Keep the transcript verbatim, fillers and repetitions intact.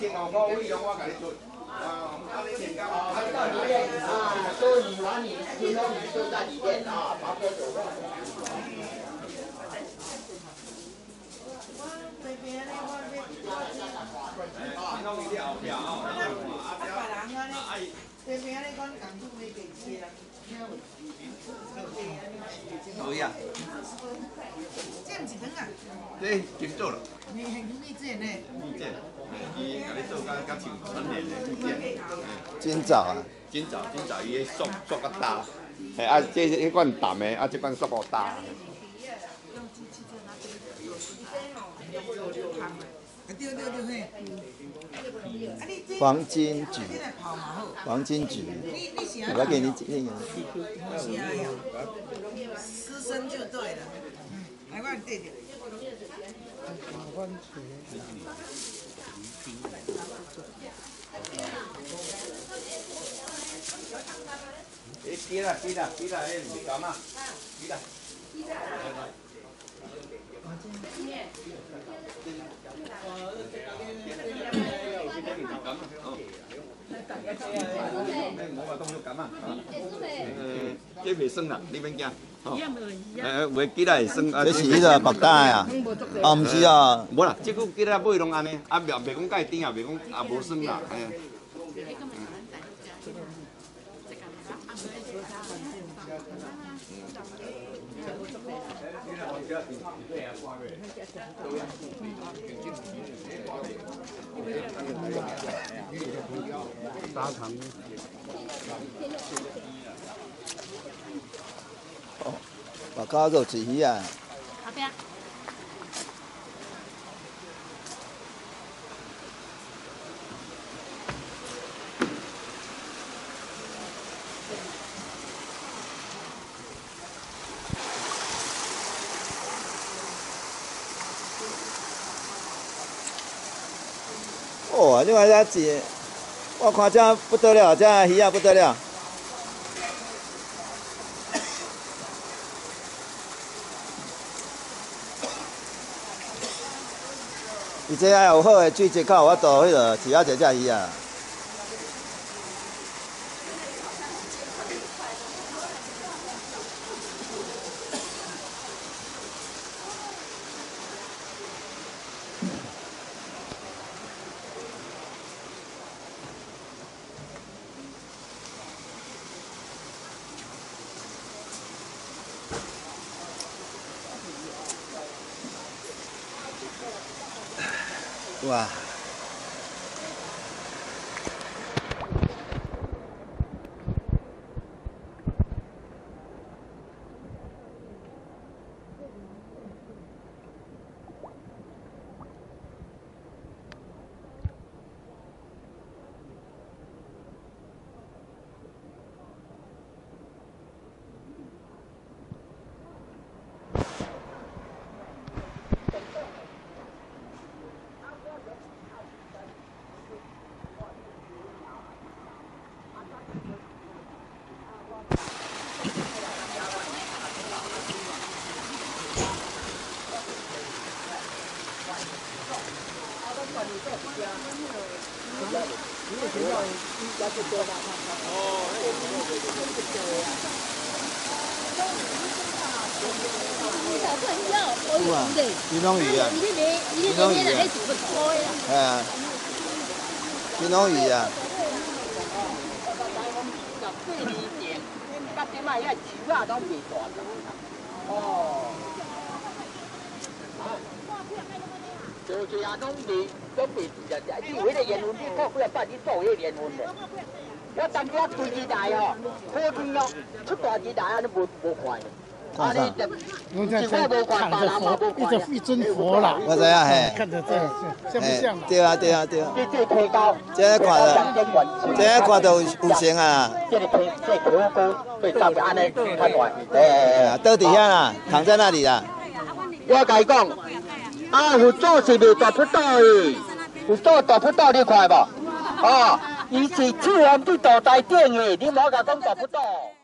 千五块费用我甲你做。啊，啊，你钱交啊， 到里面啊，所以把你金龙鱼就在里面啊，把它走过。 金龙鱼你后壁哦，啊，别人安尼， 这边咧讲讲出没给钱。 可以啊。 这唔是汤啊？ 这金做了。 你系蜜饯呢？ 蜜饯，伊甲你做甲甲像春联的蜜饯。 金枣啊， 金枣，金枣伊迄塑塑较大，嘿啊，这迄款淡的，啊，这款塑较大。 对对对嘿。 黄金菊，黄金菊，我来给你念个。 私生就对了，嗯，来我对着。 诶，记啦记啦记啦，迄唔是咁啊，记啦。我话当作咁啊，诶，这袂酸啦，你免惊。诶，袂记来会酸啊。 这是迄个白带啊，啊，毋是啊， 无啦，即个记来买拢安尼，啊，袂袂讲介甜啊，袂讲啊无酸啦，哎。 砂糖。哦，白烤肉是鱼啊。 后壁。 哦，你看这一，我看这不得了，这鱼啊不得了。而且还有好的水质，较有法度迄个饲啊这只鱼啊。哇！金龙鱼啊，金龙鱼啊，系啊，金龙鱼啊。 哦。就是啊，拢未拢未住啊！你有迄个缘分，你过几啊摆你做迄个缘分咧。我当时啊推机台哦，好天哦，出大机台啊，都无无快。 看啥？ 我在这看着佛，一尊一尊佛啦。 我知影嘿。 看着这像不像？ 对啊对啊对啊。 这这提高， 这看着，这看着有有成啊。 这个提这条沟对上面安尼看完，诶， 倒底下啦，躺在那里啦。 我甲伊讲，啊，有做是袂大不倒的，有做大不倒你看无？哦，伊是自然伫大台顶的，你莫甲讲大不倒。